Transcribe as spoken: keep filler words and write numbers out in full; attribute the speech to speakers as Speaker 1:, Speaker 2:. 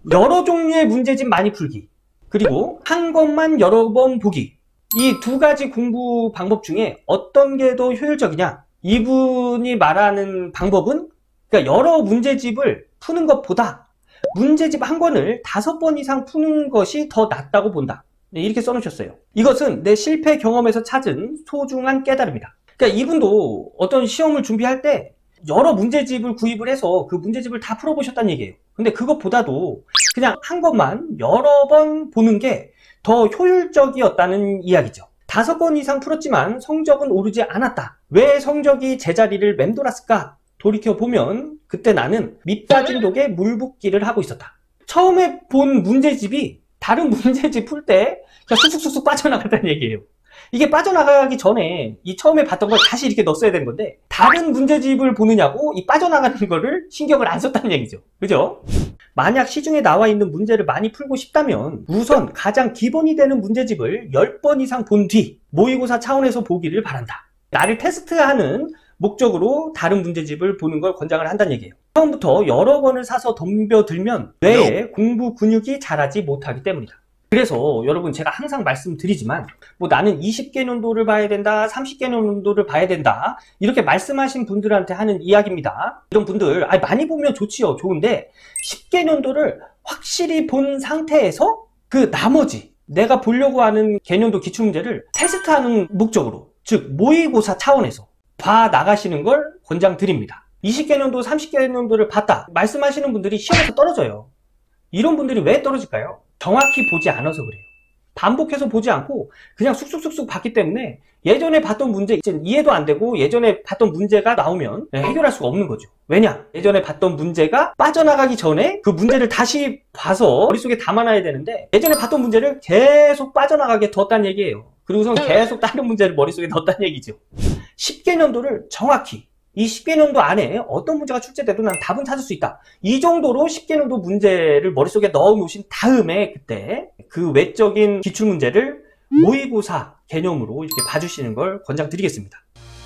Speaker 1: 여러 종류의 문제집 많이 풀기, 그리고 한 것만 여러 번 보기, 이 두 가지 공부 방법 중에 어떤 게 더 효율적이냐? 이분이 말하는 방법은, 그러니까 여러 문제집을 푸는 것보다 문제집 한 권을 다섯 번 이상 푸는 것이 더 낫다고 본다. 네, 이렇게 써놓으셨어요. 이것은 내 실패 경험에서 찾은 소중한 깨달음이다. 그러니까 이분도 어떤 시험을 준비할 때 여러 문제집을 구입을 해서 그 문제집을 다 풀어보셨다는 얘기예요. 근데 그것보다도 그냥 한 것만 여러 번 보는 게 더 효율적이었다는 이야기죠. 다섯 권 이상 풀었지만 성적은 오르지 않았다. 왜 성적이 제자리를 맴돌았을까? 돌이켜보면 그때 나는 밑빠진 독에 물 붓기를 하고 있었다. 처음에 본 문제집이 다른 문제집 풀 때 그냥 쑥쑥쑥쑥 빠져나갔다는 얘기예요. 이게 빠져나가기 전에 이 처음에 봤던 걸 다시 이렇게 넣었어야 되는 건데, 다른 문제집을 보느냐고 이 빠져나가는 거를 신경을 안 썼다는 얘기죠. 그죠? 만약 시중에 나와 있는 문제를 많이 풀고 싶다면 우선 가장 기본이 되는 문제집을 열 번 이상 본 뒤 모의고사 차원에서 보기를 바란다. 나를 테스트하는 목적으로 다른 문제집을 보는 걸 권장을 한다는 얘기예요. 처음부터 여러 권을 사서 덤벼들면 뇌에 공부 근육이 자라지 못하기 때문이다. 그래서 여러분, 제가 항상 말씀드리지만 뭐 나는 이십 개년도를 봐야 된다, 삼십 개년도를 봐야 된다, 이렇게 말씀하신 분들한테 하는 이야기입니다. 이런 분들, 아, 많이 보면 좋지요. 좋은데 십 개년도를 확실히 본 상태에서 그 나머지 내가 보려고 하는 개년도 기출문제를 테스트하는 목적으로, 즉 모의고사 차원에서 봐 나가시는 걸 권장드립니다. 이십 개년도, 삼십 개년도를 봤다 말씀하시는 분들이 시험에서 떨어져요. 이런 분들이 왜 떨어질까요? 정확히 보지 않아서 그래요. 반복해서 보지 않고 그냥 쑥쑥쑥쑥 봤기 때문에 예전에 봤던 문제 이제 이해도 안 되고, 예전에 봤던 문제가 나오면 해결할 수가 없는 거죠. 왜냐? 예전에 봤던 문제가 빠져나가기 전에 그 문제를 다시 봐서 머릿속에 담아놔야 되는데, 예전에 봤던 문제를 계속 빠져나가게 뒀다는 얘기예요. 그리고선 계속 다른 문제를 머릿속에 넣었다는 얘기죠. 십 개년도를 정확히, 이 십 개년도 안에 어떤 문제가 출제돼도 난 답은 찾을 수 있다. 이 정도로 십 개년도 문제를 머릿속에 넣어 놓으신 다음에 그때 그 외적인 기출문제를 모의고사 개념으로 이렇게 봐주시는 걸 권장드리겠습니다.